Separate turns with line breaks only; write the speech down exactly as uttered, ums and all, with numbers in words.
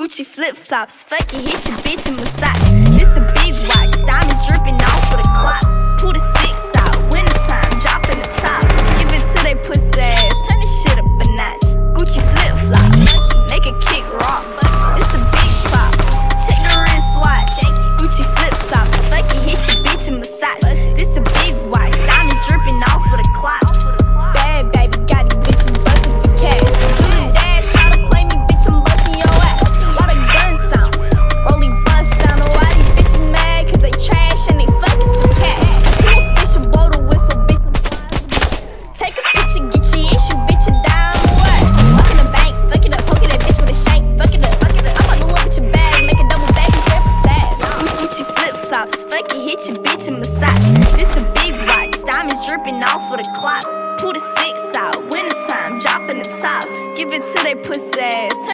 Gucci flip flops, fuck it, hit your bitch and massage. This a big watch, diamonds dripping off for the clock. Two to six out, wintertime, dropping the top. Give it to they pussy ass, turn this shit up a notch. Gucci flip flops, make a kick rocks. It's a big pop, check the wrist watch. Gucci flip flops, fuck it, hit your bitch and massage. This a big watch, diamonds dripping off for the clock. Bad baby, got these bitches bustin' for cash. Do the dash, try to play me, bitch, I'm bustin' your ass. Lot of gun sounds, rolling bust down. Know why these bitches mad? Cause they trash and they fucking for cash. Two official, blow the whistle, bitch, I'm flying. Take a picture, get your issue, bitch, you down what? Fuck in the bank, fuck it up, poke that bitch with a shank. Fuck it up, fuck it up. I'm about to look at your bag, make a double bag and tear for tab. Gucci flip flops, fuck it, hit your bitch and massage. This a big watch, diamonds dripping off for the clock. Two to six out, wintertime, dropping the top. Give it to they pussy ass.